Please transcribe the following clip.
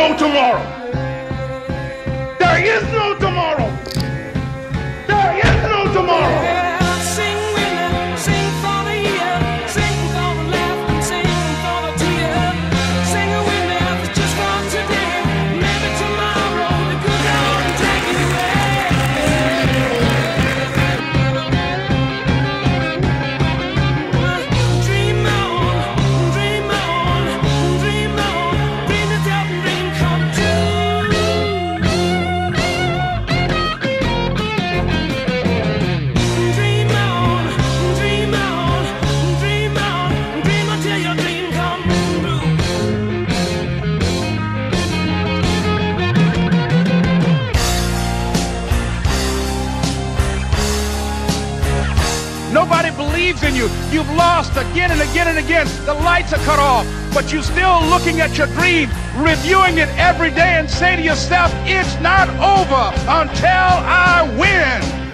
no tomorrow. There is no tomorrow. There is no tomorrow. Nobody believes in you. You've lost again and again and again. The lights are cut off, but you're still looking at your dream, reviewing it every day and say to yourself, it's not over until I win.